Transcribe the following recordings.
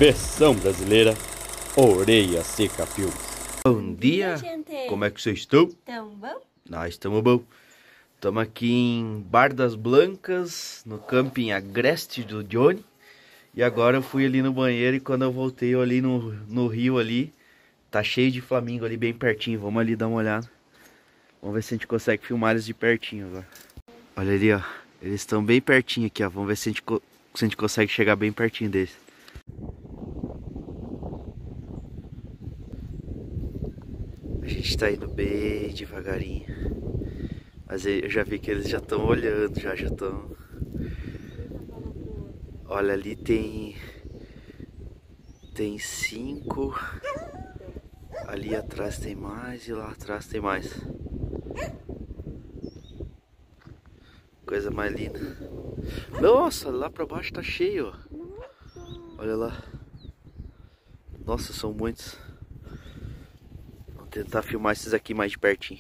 Versão brasileira, Orelha Seca Filmes. Bom dia, gente. Como é que vocês estão? Tão bom? Nós estamos bom. Estamos aqui em Bar das Blancas, no camping Agreste do Johnny. E agora eu fui ali no banheiro e quando eu voltei eu ali no rio ali, tá cheio de flamingo ali bem pertinho. Vamos ali dar uma olhada. Vamos ver se a gente consegue filmar eles de pertinho agora. Olha ali, ó. Eles estão bem pertinho aqui, ó. Vamos ver se a gente consegue chegar bem pertinho deles. A gente tá indo bem devagarinho. Mas eu já vi que eles já estão olhando, já estão. Olha, ali tem 5. Ali atrás tem mais e lá atrás tem mais. Coisa mais linda. Nossa, lá pra baixo tá cheio, ó. Olha lá. Nossa, são muitos. Vou tentar filmar esses aqui mais de pertinho.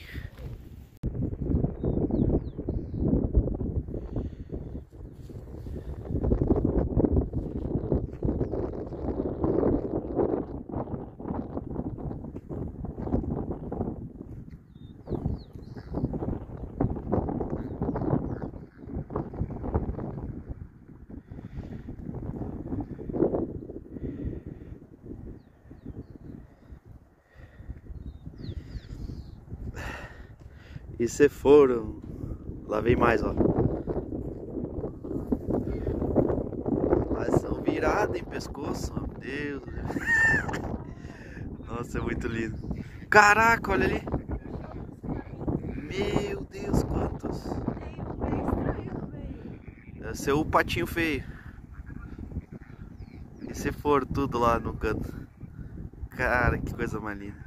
E se foram? Lá vem mais, ó. Mas são virados em pescoço, ó. Meu Deus. Nossa, é muito lindo. Caraca, olha ali. Meu Deus, quantos. Deve ser o patinho feio. E se for tudo lá no canto. Cara, que coisa mais linda.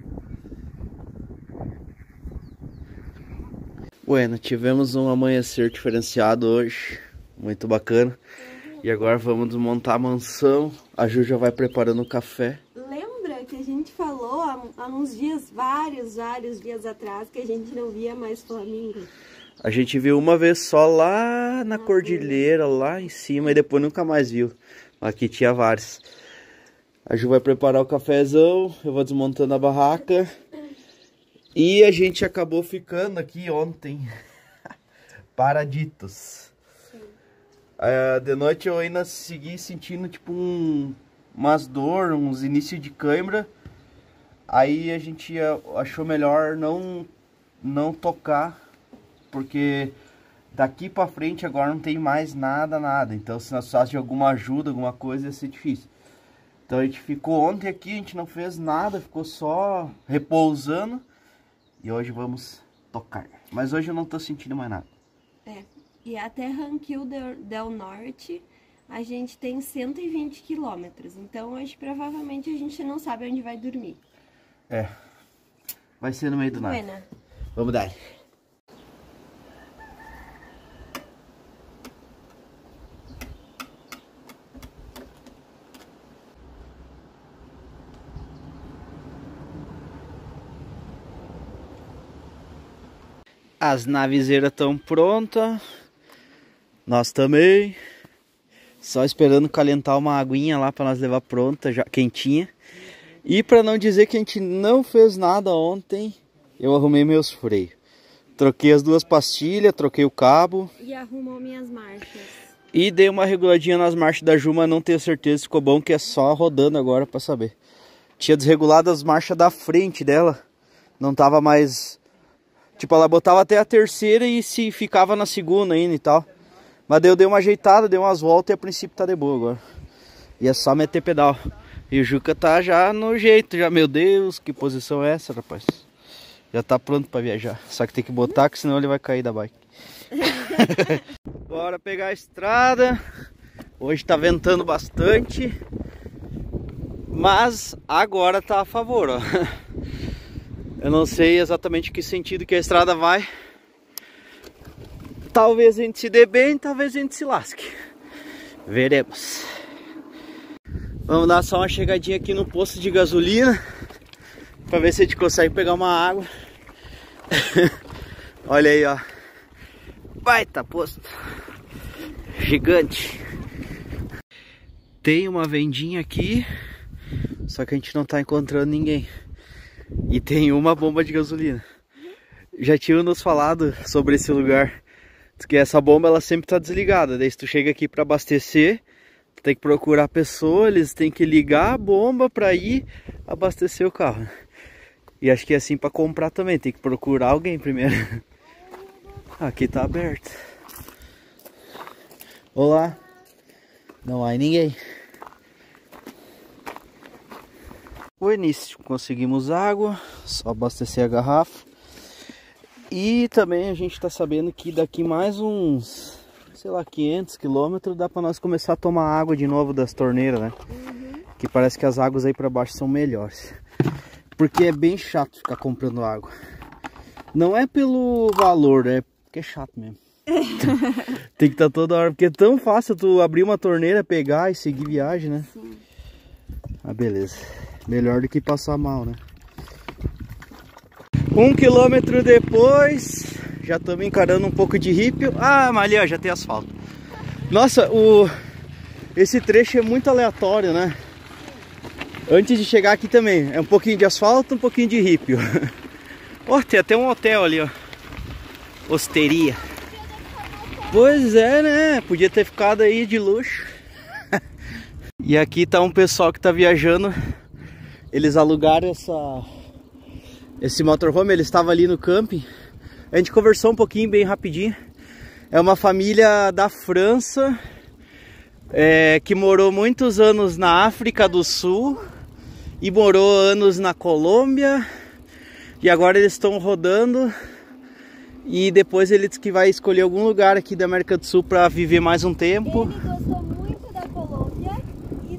Bueno, tivemos um amanhecer diferenciado hoje, muito bacana. E agora vamos desmontar a mansão. A Ju já vai preparando o café. Lembra que a gente falou há uns dias, vários dias atrás, que a gente não via mais flamingo? A gente viu uma vez só lá na cordilheira, lá em cima, e depois nunca mais viu. Aqui tinha vários. A Ju vai preparar o cafezão, eu vou desmontando a barraca. E a gente acabou ficando aqui ontem, paraditos. De noite eu ainda segui sentindo tipo umas dor, uns inícios de cãibra. Aí a gente achou melhor não tocar, porque daqui pra frente agora não tem mais nada. Então se nós precisarmos de alguma ajuda, alguma coisa, ia ser difícil. Então a gente ficou ontem aqui, a gente não fez nada, ficou só repousando. E hoje vamos tocar. Mas hoje eu não tô sentindo mais nada. E até Ranquil del Norte a gente tem 120 quilômetros. Então hoje provavelmente a gente não sabe onde vai dormir. Vai ser no meio do nada. Buena. Vamos dar. As navezeiras estão prontas. Nós também. Só esperando calentar uma aguinha lá para nós levar pronta, já quentinha. E para não dizer que a gente não fez nada ontem, eu arrumei meus freios. Troquei as 2 pastilhas, troquei o cabo. E arrumou minhas marchas. E dei uma reguladinha nas marchas da Ju, mas não tenho certeza se ficou bom, que é só rodando agora para saber. Tinha desregulado as marchas da frente dela. Não tava mais... Tipo, ela botava até a terceira e se ficava na segunda ainda e tal. Mas daí eu dei uma ajeitada, dei umas voltas e a princípio tá de boa agora. E é só meter pedal. E o Juca tá já no jeito, já. Meu Deus, que posição é essa, rapaz? Já tá pronto pra viajar. Só que tem que botar, que senão ele vai cair da bike. Bora pegar a estrada. Hoje tá ventando bastante. Mas agora tá a favor, ó. Eu não sei exatamente que sentido que a estrada vai. Talvez a gente se dê bem, talvez a gente se lasque. Veremos. Vamos dar só uma chegadinha aqui no posto de gasolina, para ver se a gente consegue pegar uma água. Olha aí, ó. Baita posto. Gigante. Tem uma vendinha aqui, só que a gente não tá encontrando ninguém. E tem uma bomba de gasolina. Já tinham nos falado sobre esse lugar, que essa bomba ela sempre tá desligada. Daí se tu chega aqui para abastecer, tu tem que procurar a pessoa, eles têm que ligar a bomba para ir abastecer o carro. E acho que é assim para comprar também, tem que procurar alguém primeiro. Aqui tá aberto. Olá. Não há ninguém. O início, conseguimos água, só abastecer a garrafa. E também a gente tá sabendo que daqui mais uns, sei lá, 500 quilômetros dá para nós começar a tomar água de novo das torneiras, né? Que parece que as águas aí para baixo são melhores. Porque é bem chato ficar comprando água. Não é pelo valor, é porque é chato mesmo. Tem que estar toda hora, porque é tão fácil tu abrir uma torneira, pegar e seguir viagem, né? Sim. Ah, beleza. Melhor do que passar mal, né? 1 quilômetro depois, já estamos encarando um pouco de rípio. Ah, mas ali ó, já tem asfalto. Nossa, esse trecho é muito aleatório, né? Antes de chegar aqui também, é um pouquinho de asfalto, um pouquinho de rípio. Ó, tem até um hotel ali, ó. Osteria. Pois é, né? Podia ter ficado aí de luxo. E aqui tá um pessoal que tá viajando. Eles alugaram esse motorhome, ele estava ali no camping. A gente conversou um pouquinho, bem rapidinho. É uma família da França, que morou muitos anos na África do Sul e morou anos na Colômbia. E agora eles estão rodando. E depois ele disse que vai escolher algum lugar aqui da América do Sul para viver mais um tempo. Ele gostou muito da Colômbia e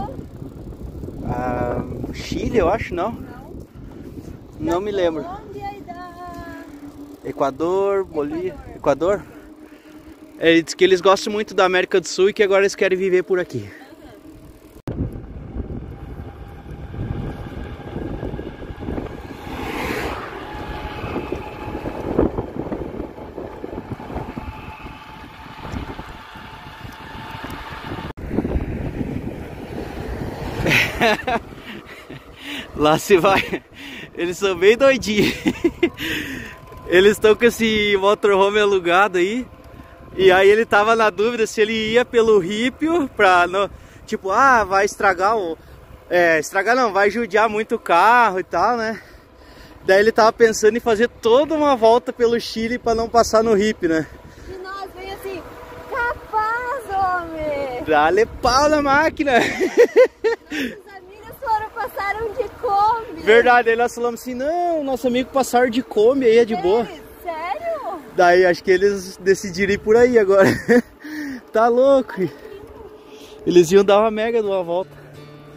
do... Chile, eu acho, não? Não me lembro. Colômbia e da... Equador, Bolívia... Equador? Ele disse que eles gostam muito da América do Sul e que agora eles querem viver por aqui. Lá se vai. Eles são bem doidinhos. Eles estão com esse motorhome alugado aí. E aí ele tava na dúvida se ele ia pelo rípio pra não, tipo, vai estragar o... estragar não, vai judiar muito o carro e tal, né? Daí ele tava pensando em fazer toda uma volta pelo Chile pra não passar no rípio, né? E nós vem assim, capaz, homem! Dá-lhe pau na máquina! Passaram de Kombi. Verdade, aí nós falamos assim, não, nosso amigo passaram de Kombi aí, é de boa. Sério? Daí acho que eles decidiram ir por aí agora. Tá louco. Eles iam dar uma mega de uma volta.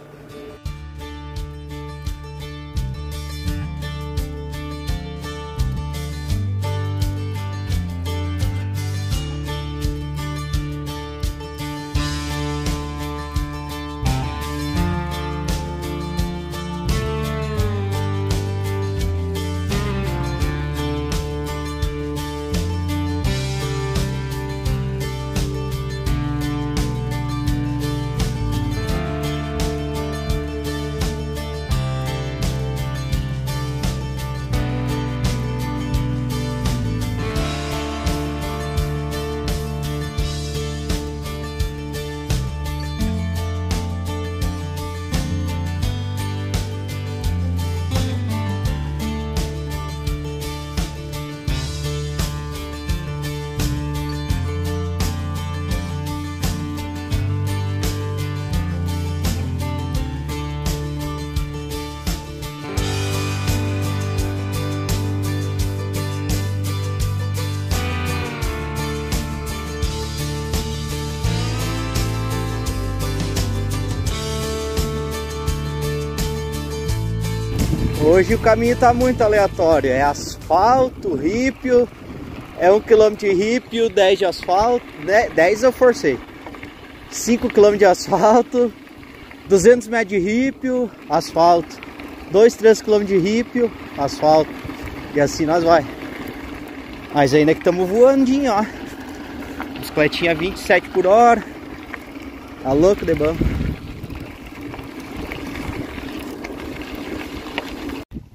Hoje o caminho tá muito aleatório, é asfalto, rípio, é 1 km de rípio, 10 de asfalto, 10 eu forcei, 5 km de asfalto, 200 metros de rípio, asfalto, 2, 3 km de rípio, asfalto, e assim nós vai. Mas ainda que estamos voandinho, ó, bicicletinha 27 por hora, tá louco de bom.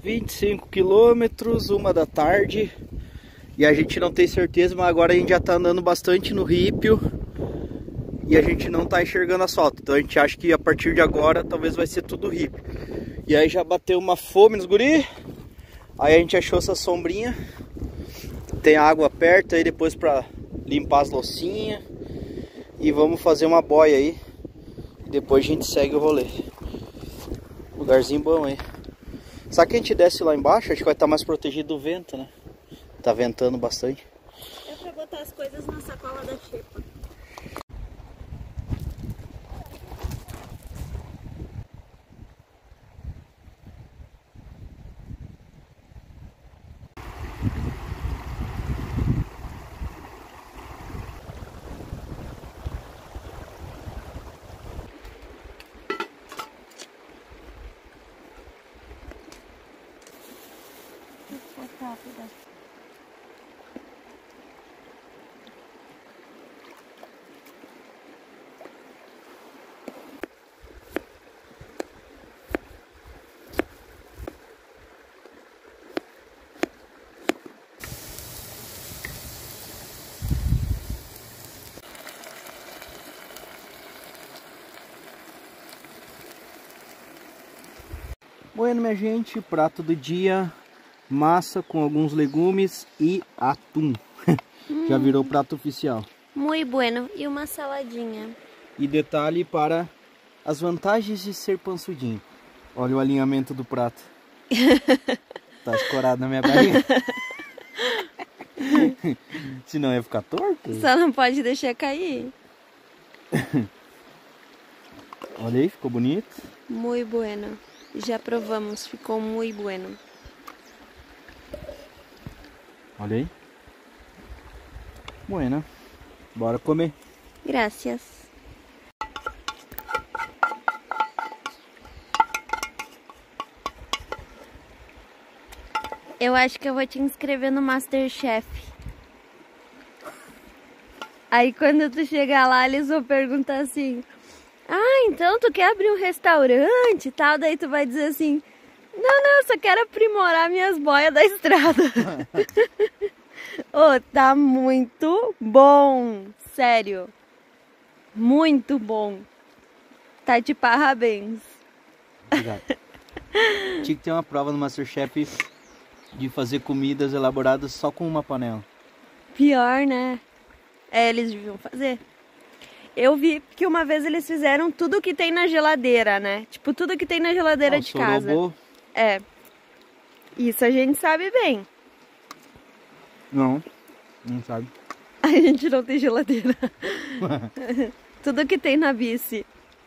25 quilômetros, 1 da tarde. E a gente não tem certeza, mas agora a gente já tá andando bastante no Rípio. E a gente não tá enxergando asfalto. Então a gente acha que a partir de agora talvez vai ser tudo Rípio. E aí já bateu uma fome nos guri. Aí a gente achou essa sombrinha. Tem água perto aí depois pra limpar as loucinhas. E vamos fazer uma boia aí. E depois a gente segue o rolê. Lugarzinho bom aí. Será que a gente desce lá embaixo? Acho que vai estar mais protegido do vento, né? Tá ventando bastante. É pra botar as coisas na sacola da xepa. Rápida. Bueno, minha gente, prato do dia, massa com alguns legumes e atum. Já virou prato oficial. Muito bueno. E uma saladinha. E detalhe para as vantagens de ser pansudinho. Olha o alinhamento do prato. Tá escorado na minha barriga. Senão ia ficar torto. Só não pode deixar cair. Olha aí, ficou bonito. Muito bueno. Já provamos, ficou muito bueno. Olha aí. Bueno. Bora comer. Gracias. Eu acho que eu vou te inscrever no MasterChef. Aí quando tu chegar lá, eles vão perguntar assim: ah, então tu quer abrir um restaurante e tal? Daí tu vai dizer assim: não, eu só quero aprimorar minhas boias da estrada. Oh, tá muito bom, sério. Muito bom. Tá de parabéns. Obrigado. Tinha que ter uma prova no MasterChef de fazer comidas elaboradas só com uma panela. Pior, né? É, eles deviam fazer. Eu vi que uma vez eles fizeram tudo que tem na geladeira, né? Tipo, tudo que tem na geladeira de casa. É. Isso a gente sabe bem. Não sabe. A gente não tem geladeira. Tudo que tem na bici.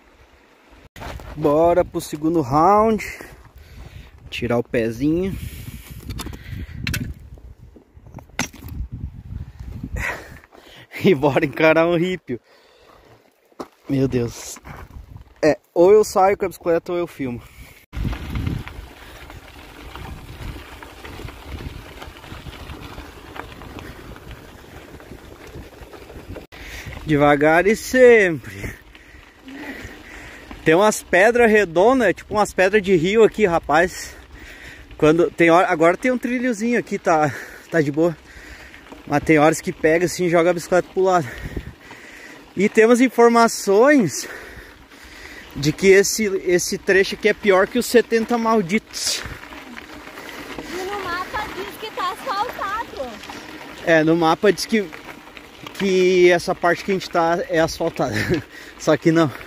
Bora pro segundo round. Tirar o pezinho. E bora encarar um Rípio. Meu Deus. É, ou eu saio com a bicicleta ou eu filmo. Devagar e sempre. Tem umas pedras redondas, tipo umas pedras de rio aqui, rapaz. Quando tem hora, agora tem um trilhozinho aqui, tá de boa. Mas tem horas que pega assim e joga a bicicleta pro lado. E temos informações de que esse trecho aqui é pior que os 70 malditos. E no mapa diz que tá asfaltado. É, no mapa diz que essa parte que a gente tá é asfaltada. Só que não.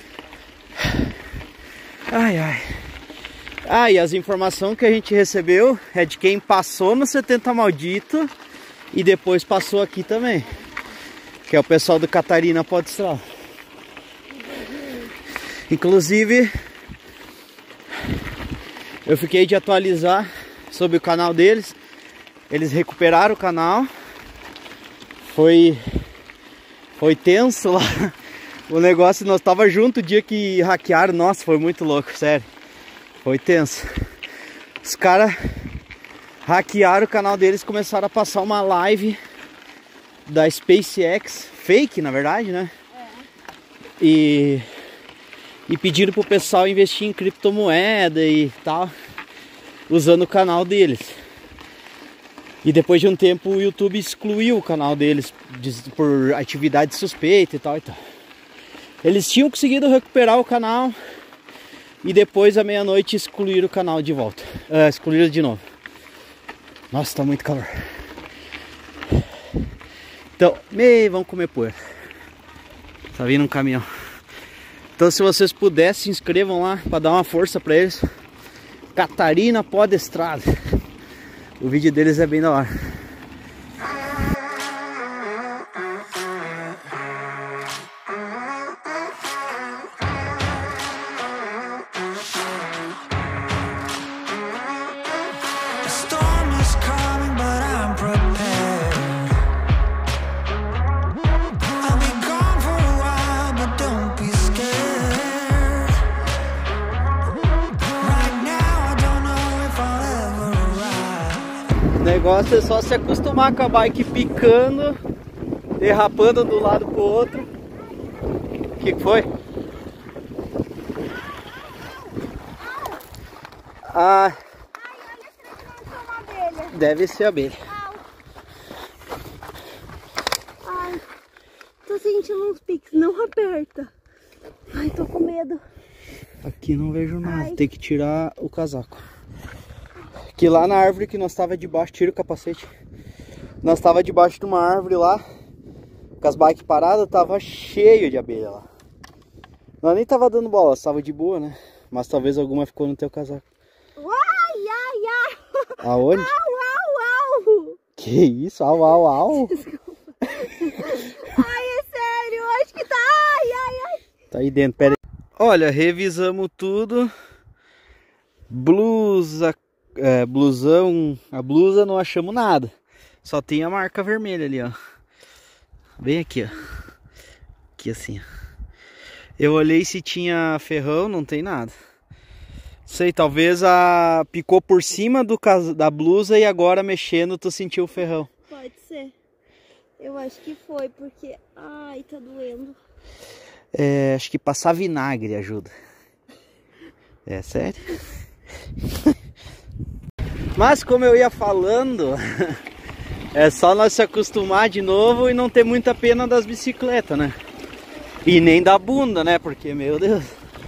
Ai, e as informações que a gente recebeu é de quem passou no 70 maldito e depois passou aqui também. Que é o pessoal do Catarina Pode Estrada. Inclusive, eu fiquei de atualizar sobre o canal deles. Eles recuperaram o canal. Foi tenso lá. O negócio, nós tava junto o dia que hackearam. Nossa, foi muito louco, sério. Foi tenso. Os caras hackearam o canal deles, começaram a passar uma live da SpaceX, fake na verdade, né? É. E pediram pro pessoal investir em criptomoeda e tal. usando o canal deles. E depois de um tempo o YouTube excluiu o canal deles por atividade suspeita e tal e tal. Eles tinham conseguido recuperar o canal e depois à meia-noite excluíram o canal de volta. Excluíram de novo. Nossa, tá muito calor. Então, vamos comer poeira. Tá vindo um caminhão. Então se vocês puderem, se inscrevam lá para dar uma força para eles. Catarina Podestrada. O vídeo deles é bem da hora. O negócio é só se acostumar com a bike picando, derrapando do lado pro outro. O que foi? Ah, deve ser abelha. Ai, tô sentindo uns piques, não aperta. Ai, tô com medo. Aqui não vejo nada, tem que tirar o casaco. Que lá na árvore que nós tava debaixo, tira o capacete. Nós tava debaixo de uma árvore lá, com as bikes paradas, tava cheio de abelha lá. Nós nem tava dando bola, tava de boa, né? Mas talvez alguma ficou no teu casaco. Ai, ai, ai. Aonde? Au, au, au. Que isso? Au, au, au? Desculpa. Ai, é sério, acho que tá. Ai, ai, ai. Tá aí dentro, pera aí. Olha, revisamos tudo. Blusão, a blusa não achamos nada. Só tem a marca vermelha ali, ó. Bem aqui, ó. Aqui assim, ó. Eu olhei se tinha ferrão, não tem nada. Sei, talvez picou por cima da blusa e agora mexendo tu sentiu o ferrão. Pode ser. Eu acho que foi, porque... Ai, tá doendo. Acho que passar vinagre ajuda. É sério? Mas como eu ia falando, é só nós se acostumar de novo e não ter muita pena das bicicletas, né? E nem da bunda, né? Porque, meu Deus,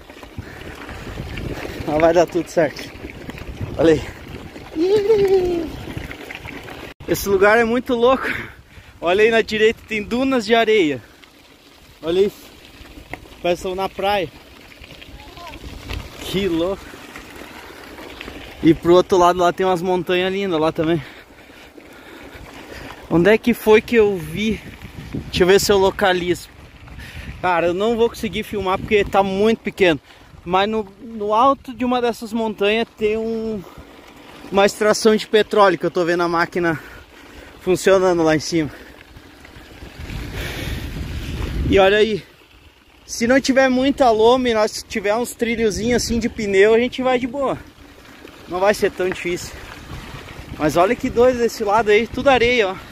mas vai dar tudo certo. Olha aí. Esse lugar é muito louco. Olha aí na direita, tem dunas de areia. Olha isso. Parece que estão na praia. Que louco. E pro outro lado lá tem umas montanhas lindas lá também. Onde é que foi que eu vi? Deixa eu ver se eu localizo. Cara, eu não vou conseguir filmar porque tá muito pequeno. Mas no alto de uma dessas montanhas tem uma extração de petróleo, que eu tô vendo a máquina funcionando lá em cima. E olha aí. Se não tiver muita loma e nós tiver uns trilhozinhos assim de pneu, a gente vai de boa. Não vai ser tão difícil. Mas olha que doido desse lado aí, tudo areia, ó.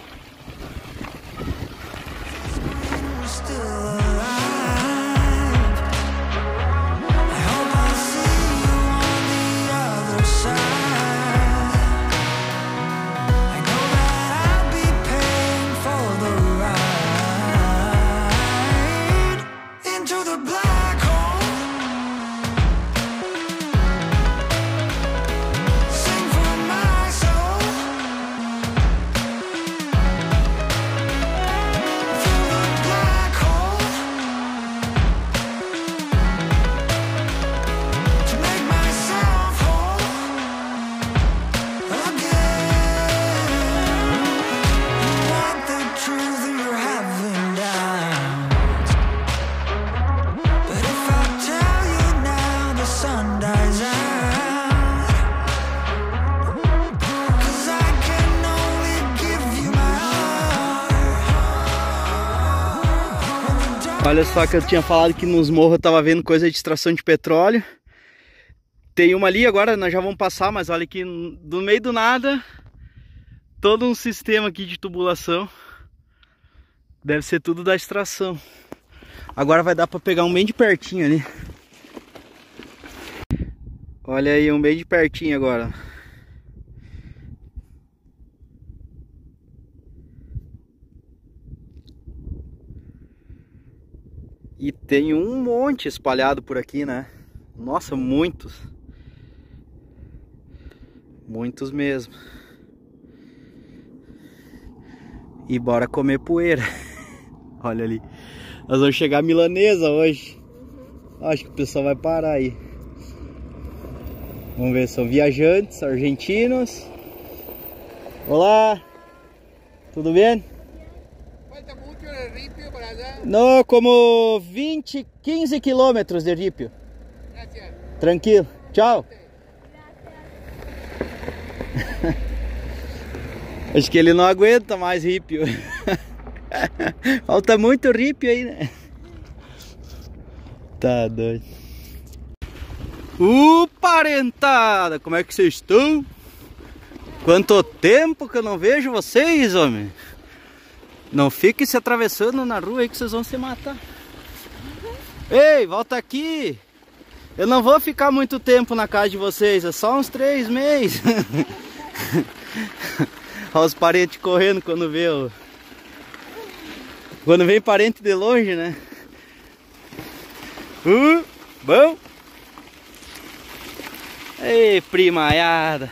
Olha só que eu tinha falado que nos morros eu tava vendo coisa de extração de petróleo. Tem uma ali, agora nós já vamos passar, mas olha aqui do meio do nada, todo um sistema aqui de tubulação. Deve ser tudo da extração. Agora vai dar pra pegar um bem de pertinho ali. Olha aí, um bem de pertinho agora. E tem um monte espalhado por aqui, né? Nossa, muitos. Muitos mesmo. E bora comer poeira. Olha ali. Nós vamos chegar à milanesa hoje. Acho que o pessoal vai parar aí. Vamos ver, são viajantes argentinos. Olá. Tudo bem? Falta mucho de ripio para allá. Não, como 15 quilômetros de ripio. Gracias. Tranquilo. Tchau. Acho que ele não aguenta mais ripio. Falta muito ripio aí, né? Tá doido. Parentada! Como é que vocês estão? Quanto tempo que eu não vejo vocês, homem? Não fiquem se atravessando na rua aí que vocês vão se matar. Ei, volta aqui! Eu não vou ficar muito tempo na casa de vocês, é só uns 3 meses. Olha os parentes correndo quando vê o... Quando vem parente de longe, né? Bom! Ei, primaiada!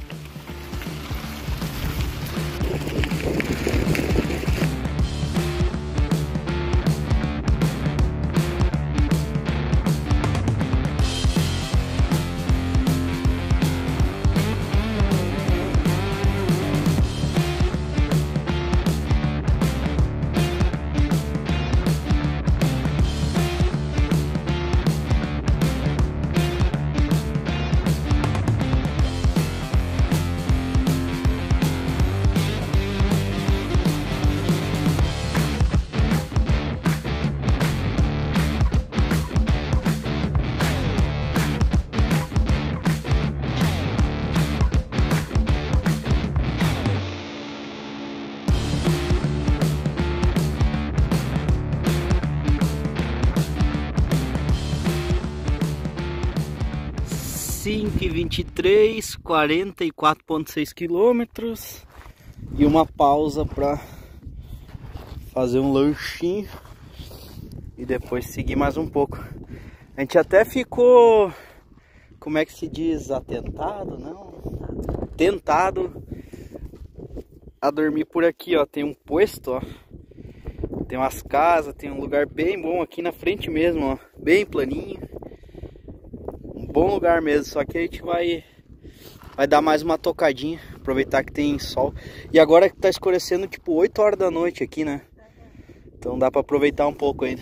E 23, 44,6 quilômetros e uma pausa para fazer um lanchinho e depois seguir mais um pouco. A gente até ficou, como é que se diz, atentado, não? Tentado a dormir por aqui, ó. Tem um posto, ó. Tem umas casas, tem um lugar bem bom aqui na frente mesmo, ó. Bem planinho. Bom lugar mesmo, só que a gente vai dar mais uma tocadinha, aproveitar que tem sol. E agora que tá escurecendo tipo 8 horas da noite aqui, né? Então dá pra aproveitar um pouco ainda.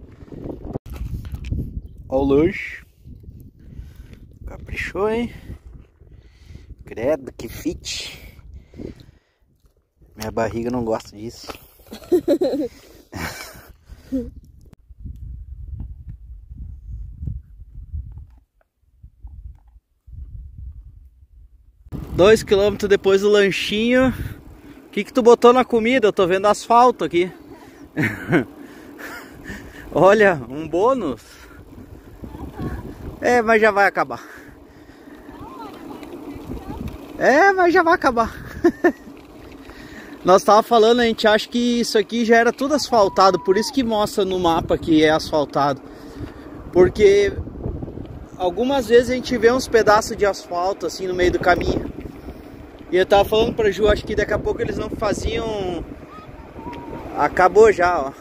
Ó o lanche. Caprichou, hein? Credo, que fit. Minha barriga não gosta disso. 2 quilômetros depois do lanchinho. O que tu botou na comida? Eu tô vendo asfalto aqui. Olha, um bônus. É, mas já vai acabar. É, mas já vai acabar. Nós tava falando, a gente acha que isso aqui já era tudo asfaltado. Por isso que mostra no mapa que é asfaltado. Porque algumas vezes a gente vê uns pedaços de asfalto assim no meio do caminho. E eu tava falando pra Ju, acho que daqui a pouco eles não faziam... Acabou já, ó.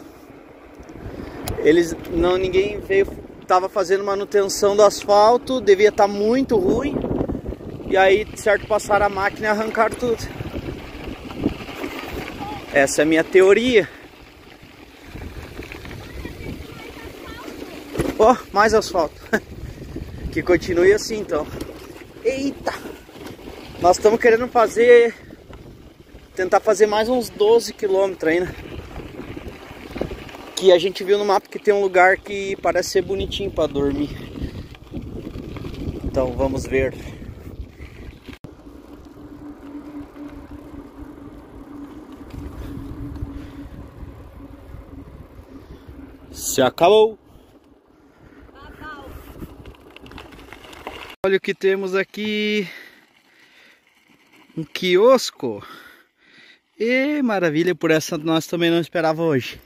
Ninguém veio, tava fazendo manutenção do asfalto, devia estar muito ruim. E aí, certo, passaram a máquina e arrancaram tudo. Essa é a minha teoria. Ó, mais asfalto. Que continue assim, então. Eita! Nós estamos querendo tentar fazer mais uns 12 quilômetros ainda. Que a gente viu no mapa que tem um lugar que parece ser bonitinho para dormir. Então vamos ver. Se acabou. Olha o que temos aqui. Um quiosco. E maravilha, por essa nós também não esperava hoje.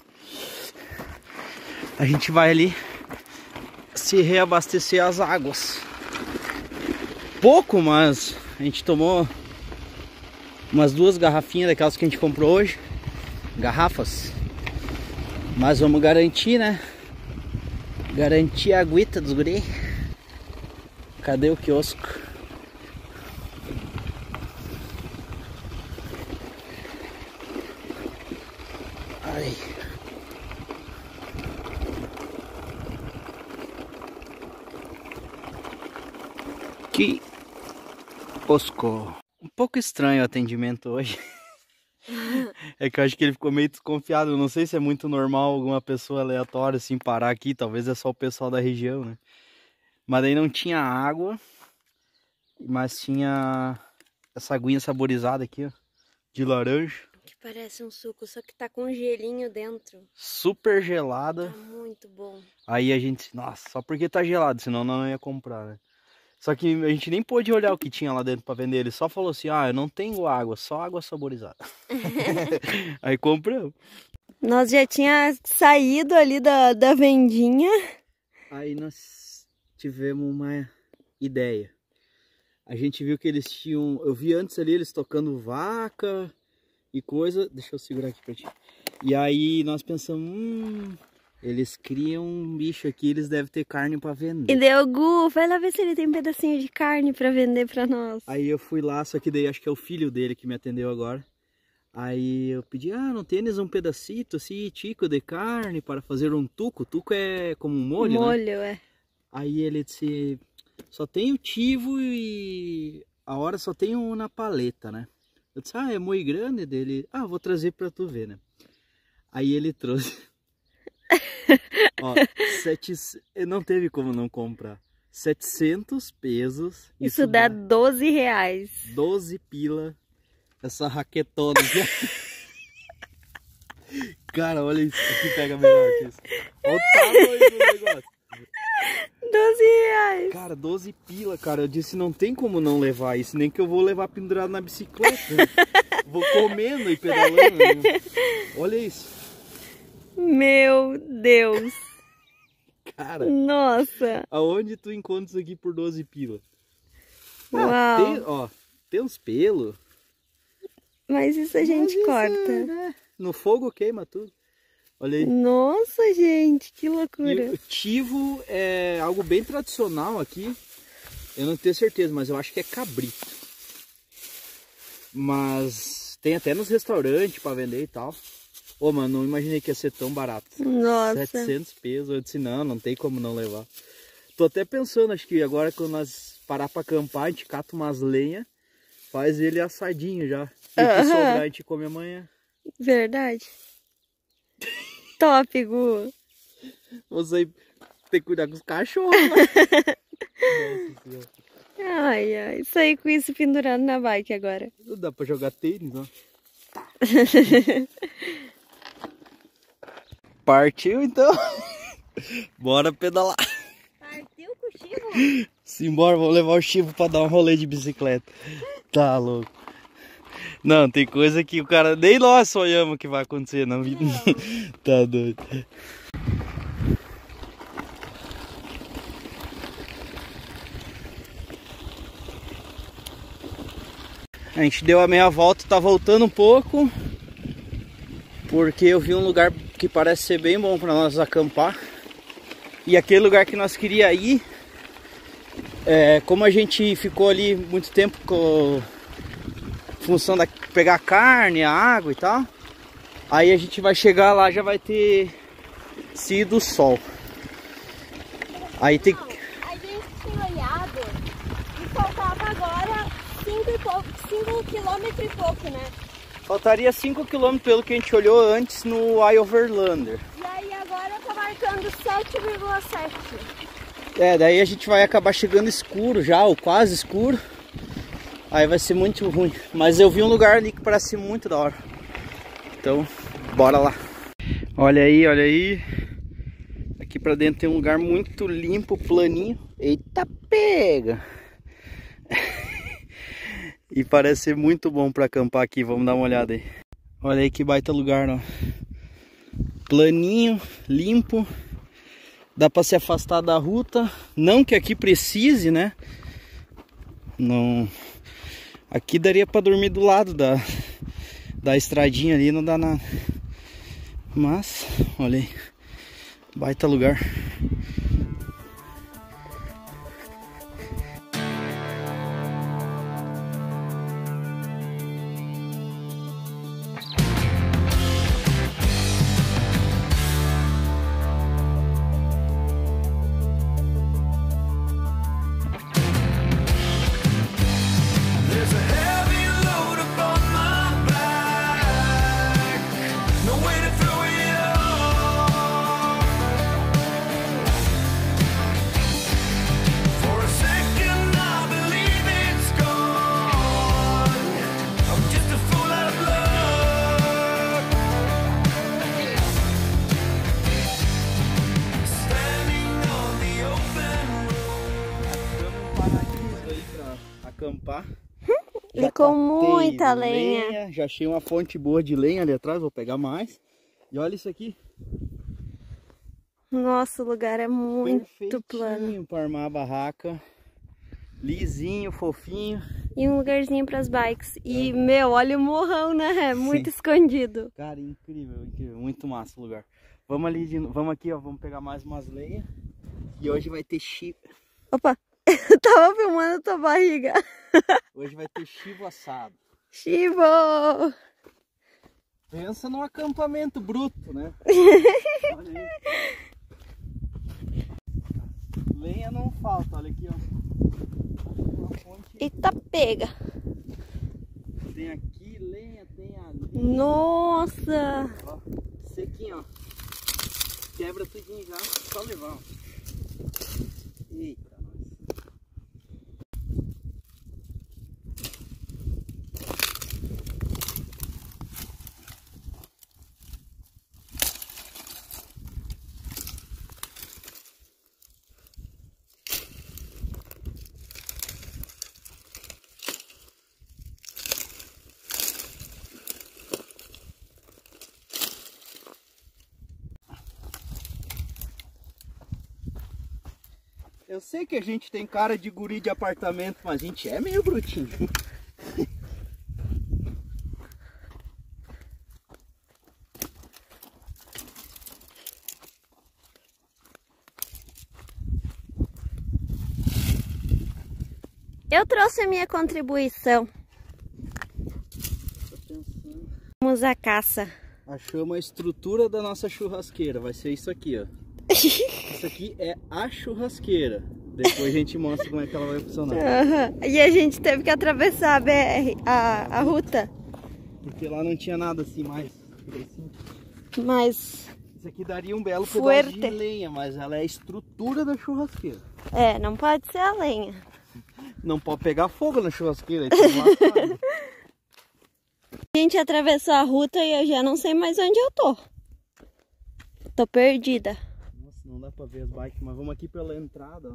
A gente vai ali se reabastecer as águas. Pouco, mas a gente tomou umas 2 garrafinhas daquelas que a gente comprou hoje. Garrafas. Mas vamos garantir, né? Garantir a aguita dos guri. Cadê o quiosco? Ai. Quiosco. Um pouco estranho o atendimento hoje. É que eu acho que ele ficou meio desconfiado. Eu não sei se é muito normal alguma pessoa aleatória assim parar aqui. Talvez é só o pessoal da região, né? Mas daí não tinha água. Mas tinha essa aguinha saborizada aqui, ó. De laranja. Que parece um suco, só que tá com gelinho dentro. Super gelada. Tá muito bom. Aí a gente... Nossa, só porque tá gelado, senão não ia comprar, né? Só que a gente nem pôde olhar o que tinha lá dentro pra vender. Ele só falou assim, ah, eu não tenho água, só água saborizada. Aí compramos. Nós já tinha saído ali da vendinha. Aí nós tivemos uma ideia. A gente viu que eles tinham... Eu vi antes ali eles tocando vaca e coisa. Deixa eu segurar aqui pra ti. E aí nós pensamos... Eles criam um bicho aqui, eles devem ter carne pra vender. E deu, Gu, vai lá ver se ele tem um pedacinho de carne pra vender pra nós. Aí eu fui lá, só que daí acho que é o filho dele que me atendeu agora. Aí eu pedi, não tens um pedacito assim, tico de carne para fazer um tuco? Tuco é como um molho, molho, né? É. Aí ele disse, só tem o tivo e a hora só tem um na paleta, né? Eu disse, é muito grande dele. Vou trazer pra tu ver, né? Aí ele trouxe... Ó, não teve como não comprar. 700 pesos. Isso dá 12 reais. 12 pila. Essa raquetona aqui. Cara, olha isso. Aqui pega melhor que isso. Olha o tamanho do negócio. 12 reais. Cara, 12 pila, cara. Eu disse, não tem como não levar isso. Nem que eu vou levar pendurado na bicicleta. Vou comendo e pedalando. Né? Olha isso. Meu Deus. Cara. Nossa. Aonde tu encontra isso aqui por 12 pila? Uau. Tem uns pelos. Mas isso a gente corta. Né? No fogo queima tudo. Olha aí. Nossa, gente, que loucura. E o tivo é algo bem tradicional aqui. Eu não tenho certeza, mas eu acho que é cabrito. Mas tem até nos restaurantes para vender e tal. Ô, mano, não imaginei que ia ser tão barato. Nossa. 700 pesos. Eu disse, não tem como não levar. Tô até pensando, acho que agora quando nós parar pra acampar, a gente cata umas lenhas, faz ele assadinho já. E o que sobrar a gente come amanhã. Verdade. Top, Gu. Você tem que cuidar com os cachorros, né? Nossa Senhora. Ai, saí com isso pendurado na bike agora. Não dá pra jogar tênis, ó. Partiu então. Bora pedalar. Partiu com o Chivo? Simbora, vamos levar o Chivo pra dar um rolê de bicicleta. Tá louco. Não, tem coisa que o cara... Nem nós sonhamos que vai acontecer na vida. Tá doido. A gente deu a meia volta, tá voltando um pouco. Porque eu vi um lugar que parece ser bem bom para nós acampar. E aquele lugar que nós queríamos ir, como a gente ficou ali muito tempo com função da pegar carne, a água e tal, aí a gente vai chegar lá, já vai ter sido o sol. Aí tem que... A gente tinha olhado e faltava agora 5 km e pouco, né? Faltaria 5 km pelo que a gente olhou antes no iOverlander. E aí agora eu tô marcando 7,7. Daí a gente vai acabar chegando escuro já, ou quase escuro. Aí vai ser muito ruim. Mas eu vi um lugar ali que parece muito da hora. Então, bora lá. Olha aí, olha aí. Aqui pra dentro tem um lugar muito limpo, planinho. Eita, pega! E parece ser muito bom para acampar aqui, vamos dar uma olhada aí. Olha aí que baita lugar, ó. Planinho, limpo. Dá para se afastar da ruta. Não que aqui precise, né? Não. Aqui daria para dormir do lado da estradinha ali, não dá nada. Mas, olha aí. Baita lugar. Acampar. E com muita lenha. Já achei uma fonte boa de lenha ali atrás, vou pegar mais. E olha isso aqui. Nossa, o lugar é muito plano. Para armar a barraca. Lisinho, fofinho. E um lugarzinho para as bikes. E, meu, olha o morrão, né? Muito escondido. Cara, incrível, incrível. Muito massa o lugar. Vamos ali, vamos aqui, ó. Vamos pegar mais umas lenhas. E hoje vai ter chivo. Opa! Eu tava filmando tua barriga. Hoje vai ter chivo assado. Chivo! Pensa num acampamento bruto, né? Olha aí. Lenha não falta, olha aqui, ó. Uma fonte. Eita, pega! Tem aqui lenha, tem ali. Nossa! Ó, sequinho, ó. Quebra tudinho já, só levar. Eita, nós. Eu sei que a gente tem cara de guri de apartamento, mas a gente é meio brutinho. Eu trouxe a minha contribuição. Tô pensando. Vamos à caça. Achamos a estrutura da nossa churrasqueira. Vai ser isso aqui, ó. Isso aqui é a churrasqueira. Depois a gente mostra como é que ela vai funcionar. E a gente teve que atravessar a BR, a ruta. Porque lá não tinha nada assim mais. Mas... Isso aqui daria um belo pedaço de lenha, mas ela é a estrutura da churrasqueira. É, não pode ser a lenha. Não pode pegar fogo na churrasqueira. A gente atravessou a ruta e eu já não sei mais onde eu tô. Tô perdida. Nossa, não dá pra ver as bikes, mas vamos aqui pela entrada, ó.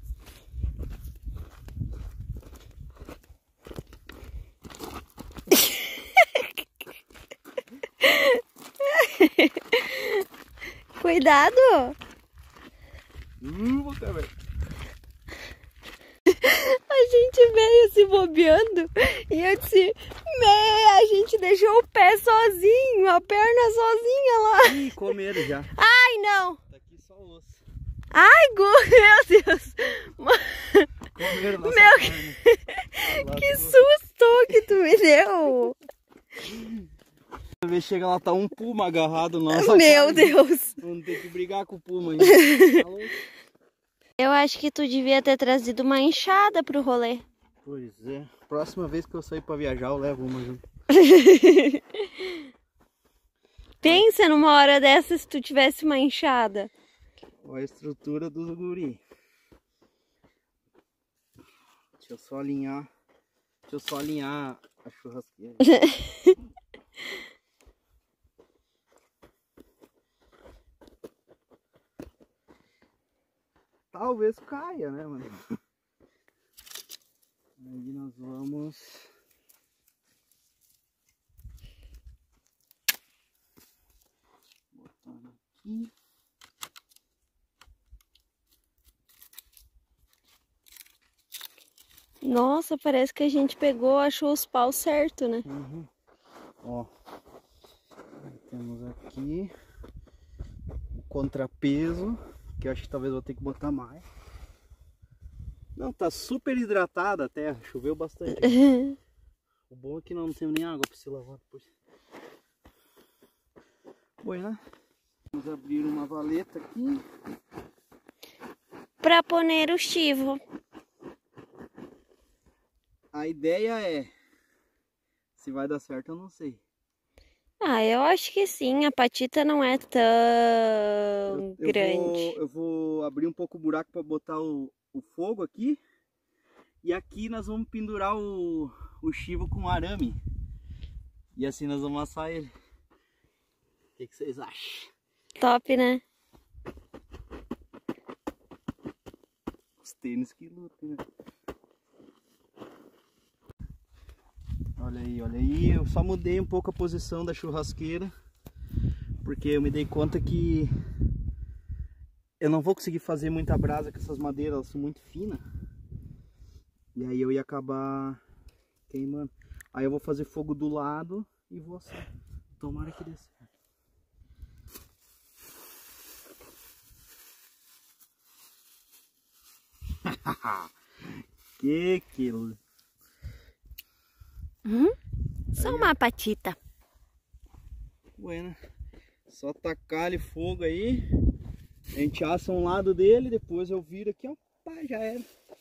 Cuidado! Vou ver. A gente veio se bobeando e eu disse, a gente deixou o pé sozinho, a perna sozinha lá. Ih, comeram já. Ai, não. Tá aqui só osso. Ai, meu Deus. Comeram nossa Meu, carne. que susto que tu me deu. Às vezes chega lá, tá um puma agarrado nossa. Meu carne. Deus. Vamos ter que brigar com o puma ainda. Eu acho que tu devia ter trazido uma enxada pro rolê. Pois é. Próxima vez que eu sair pra viajar, eu levo uma junto. Pensa numa hora dessa se tu tivesse uma enxada. Olha a estrutura do guri. Deixa eu só alinhar a churrasqueira. Talvez caia, né, mano? Aí nós vamos Nossa, parece que a gente pegou, achou os paus certo, né? Uhum. Ó, temos aqui o contrapeso, que eu acho que talvez vou ter que botar mais. Não, tá super hidratada a terra, choveu bastante. O bom é que não tem nem água para se lavar depois. Bom, né? Vamos abrir uma valeta aqui. Pra poner o chivo. A ideia é, se vai dar certo eu não sei. Ah, eu acho que sim, a patita não é tão grande. Eu vou abrir um pouco o buraco para botar o fogo aqui. E aqui nós vamos pendurar o chivo com arame. E assim nós vamos assar ele. O que vocês acham? Top, né? Os tênis que lutam, né? Olha aí, eu só mudei um pouco a posição da churrasqueira, porque eu me dei conta que eu não vou conseguir fazer muita brasa com essas madeiras, elas são muito finas. E aí eu ia acabar queimando. Aí eu vou fazer fogo do lado e vou assar. Tomara que dê certo. que Só uma patita. Bueno, só tacar ali fogo aí. A gente assa um lado dele, depois eu viro aqui, ó. Pá, já era.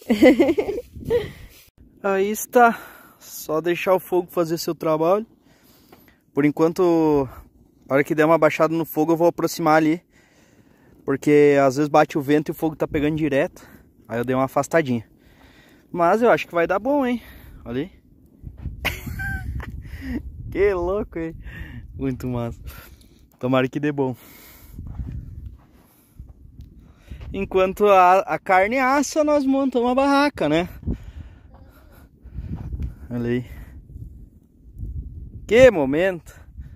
Aí está. Só deixar o fogo fazer seu trabalho. Por enquanto, na hora que der uma baixada no fogo, eu vou aproximar ali. Porque às vezes bate o vento e o fogo tá pegando direto. Aí eu dei uma afastadinha. Mas eu acho que vai dar bom, hein? Olha aí. Que louco, hein? Muito massa. Tomara que dê bom. Enquanto a carne assa, nós montamos uma barraca, né? Olha aí. Que momento.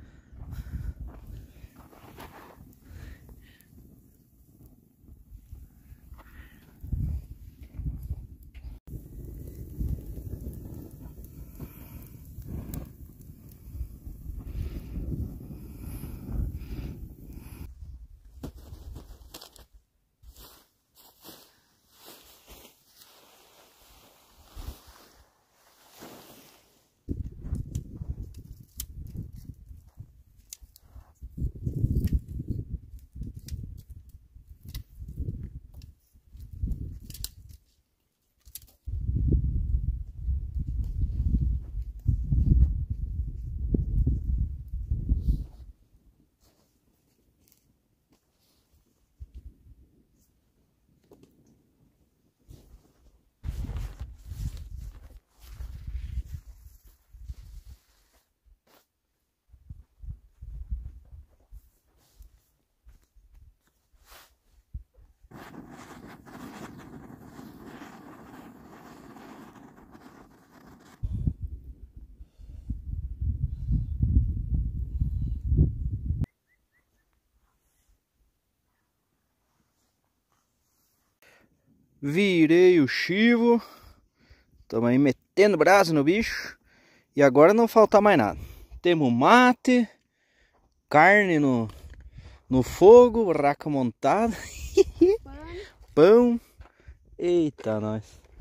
Virei o chivo. Estamos aí metendo brasa no bicho. E agora não falta mais nada. Temos mate, carne no fogo, barraca montada, pão. Eita, nós.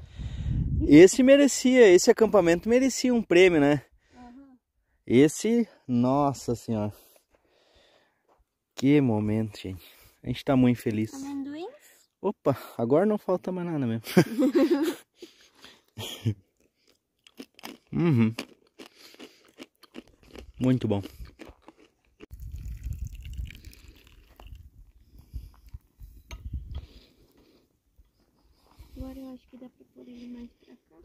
Esse acampamento merecia um prêmio, né? Esse, nossa senhora. Que momento, gente. A gente tá muito feliz. Amendoins? Opa, agora não falta mais nada mesmo. Uhum. Muito bom. Agora eu acho que dá pra pôr ele mais pra cá.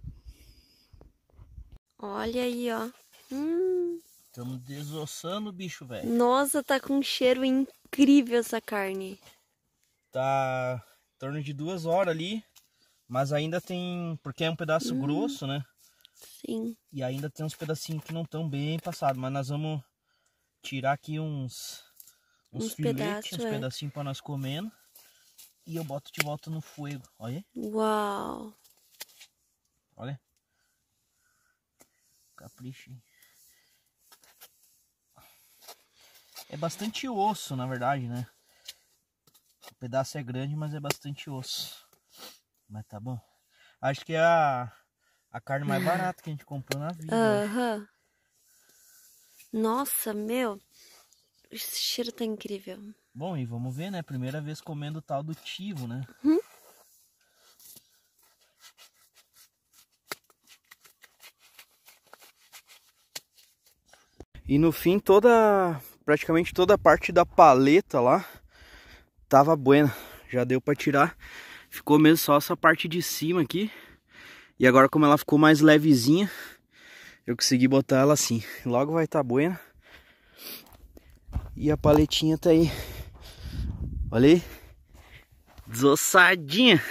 Olha aí, ó. Estamos desossando o bicho, velho. Nossa, tá com um cheiro incrível essa carne. Tá em torno de 2 horas ali. Mas ainda tem... Porque é um pedaço grosso, né? Sim. E ainda tem uns pedacinhos que não estão bem passados. Mas nós vamos tirar aqui uns filetes, uns pedacinhos para nós comendo. E eu boto de volta no fogo. Olha. Uau. Olha. capricho, hein? É bastante osso, na verdade, né? O pedaço é grande, mas é bastante osso. Mas tá bom. Acho que é a carne mais barata que a gente comprou na vida. Aham. Nossa, meu. Esse cheiro tá incrível. Bom, e vamos ver, né? Primeira vez comendo o tal do tivo, né? E no fim, praticamente toda a parte da paleta lá tava buena. Já deu pra tirar. Ficou mesmo só essa parte de cima aqui. E agora, como ela ficou mais levezinha, eu consegui botar ela assim. Logo vai estar buena. E a paletinha tá aí. Olha aí. Desossadinha.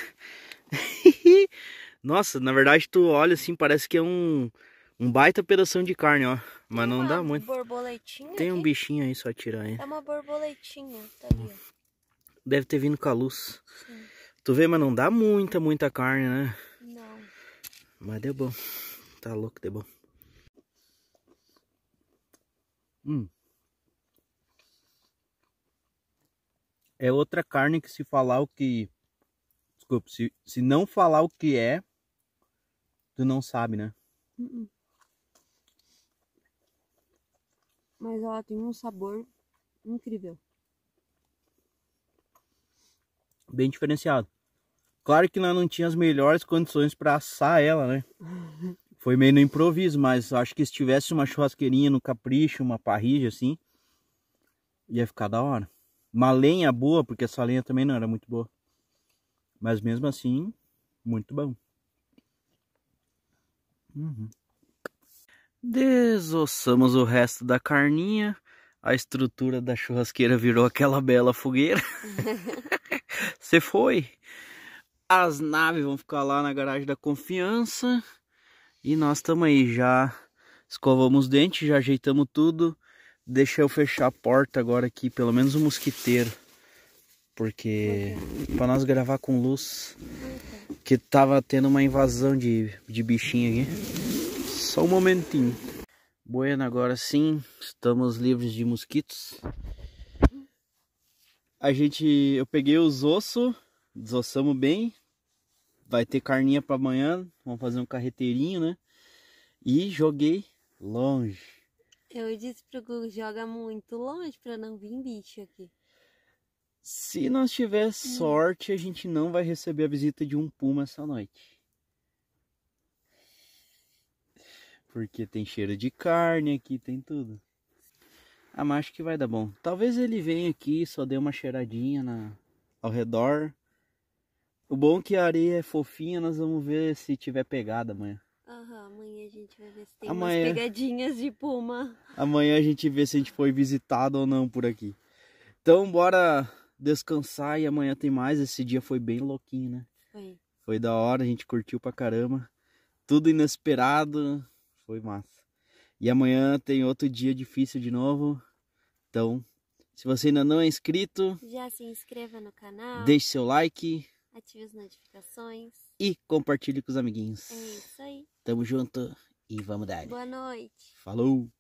Nossa, na verdade tu olha assim, parece que é um baita pedação de carne, ó. Mas não dá muito. Borboletinha. Tem um bichinho aí, só tirar aí. É uma borboletinha, tá ali, ó. Deve ter vindo com a luz. Sim. Tu vê, mas não dá muita carne, né? Não. Mas deu bom. Tá louco, deu bom. É outra carne que se falar o que... Desculpa, se não falar o que é, tu não sabe, né? Mas ela tem um sabor incrível. Bem diferenciado. Claro que nós não tínhamos as melhores condições para assar ela, né? Foi meio no improviso, mas acho que se tivesse uma churrasqueirinha no capricho, uma parrilha assim, ia ficar da hora. Uma lenha boa, porque essa lenha também não era muito boa. Mas mesmo assim, muito bom. Desossamos o resto da carninha. A estrutura da churrasqueira virou aquela bela fogueira. Você foi. As naves vão ficar lá na garagem da confiança. E nós estamos aí, já escovamos os dentes, já ajeitamos tudo. Deixa eu fechar a porta agora aqui, pelo menos o mosquiteiro. Porque para nós gravar com luz, que tava tendo uma invasão de bichinho aqui. Só um momentinho. Bueno, agora sim, estamos livres de mosquitos. Eu peguei os ossos, desossamos bem. Vai ter carninha para amanhã, vamos fazer um carreteirinho, né? E joguei longe. Eu disse pro Gugu, joga muito longe para não vir bicho aqui. Se nós tiver sorte, a gente não vai receber a visita de um puma essa noite. Porque tem cheiro de carne aqui, tem tudo. Ah, mas acho que vai dar bom. Talvez ele venha aqui, só dê uma cheiradinha ao redor. O bom é que a areia é fofinha, nós vamos ver se tiver pegada amanhã. Amanhã a gente vai ver se tem umas pegadinhas de puma. Amanhã a gente vê se a gente foi visitado ou não por aqui. Então bora descansar e amanhã tem mais. Esse dia foi bem louquinho, né? Foi da hora, a gente curtiu pra caramba. Tudo inesperado, foi massa. E amanhã tem outro dia difícil de novo. Então, se você ainda não é inscrito, já se inscreva no canal. Deixe seu like. Ative as notificações. E compartilhe com os amiguinhos. É isso aí. Tamo junto e vamos dar. Boa noite. Falou!